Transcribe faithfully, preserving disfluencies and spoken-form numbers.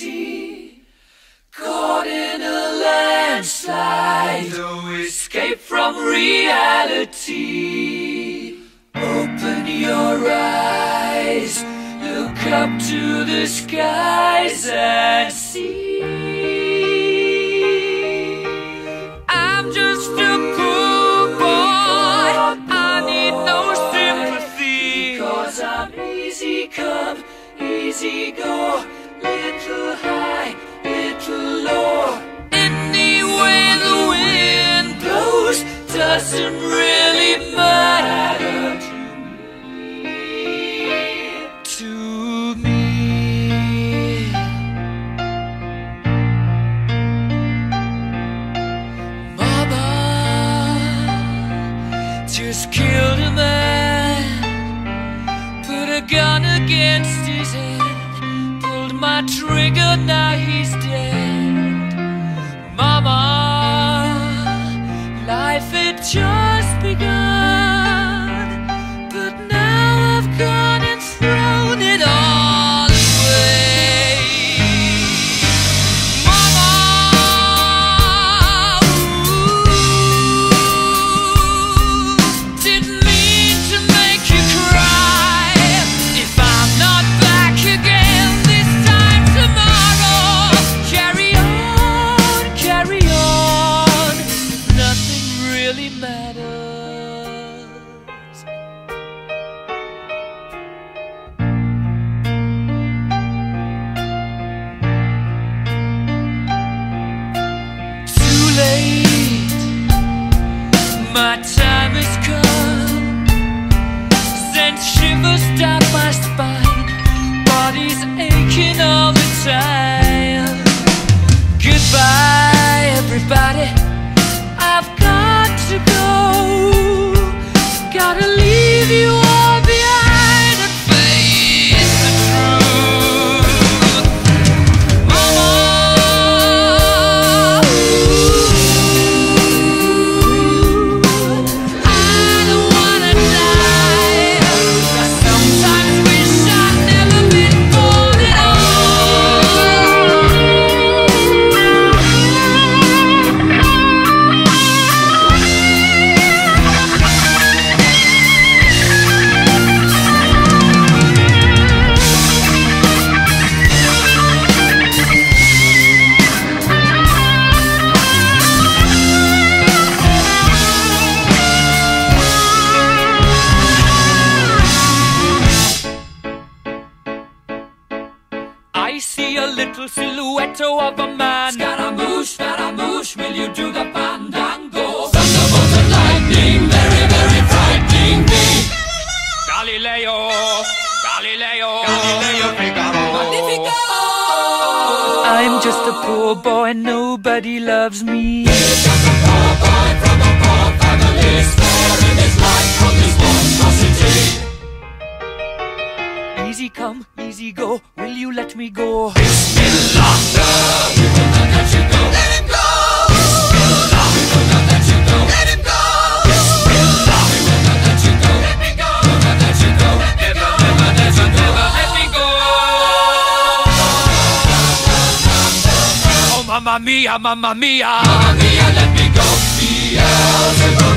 reality, caught in a landslide, no escape from reality. Open your eyes, look up to the skies and see. I'm just a poor boy, I need no sympathy, 'cause I'm easy come, easy go, little high, little low. Any way the wind blows doesn't really matter to me. Mama just killed a man, put a gun against his head, pulled my trigger, now he's dead. Mama, life had just begun, but now I've gone and thrown it all away. Mama, ooh, didn't mean to make you cry. If I'm not back again this time tomorrow, carry on, carry on, nothing really matters. Too late, my time has come, sent shivers down my spine, body's aching all the time. Goodbye everybody, I've got to go, gotta leave you all behind and face the truth. Mama, ooh, I don't wanna die, I sometimes wish I'd never been born at I see a little silhouette of a man. Scaramouche, Scaramouche, will you do the fandango? Thunderbolt and lightning, very, very frightening me. Galileo, Galileo, Galileo Figaro, Magnifico. I'm just a poor boy, nobody loves me. He's just a poor boy from a poor family, sparing his life from this monstrosity. Easy come, easy go, will you let me go? Bismillah, no, we will not let you go. Let him go! Bismillah, we will not let you go. Let him go! Bismillah, we will not let you go. Let me go! We will not let you go. Let me go! Never, never, never let me go. Oh, mamma mia, mamma mia, mamma mia, let me go. Beelzebub.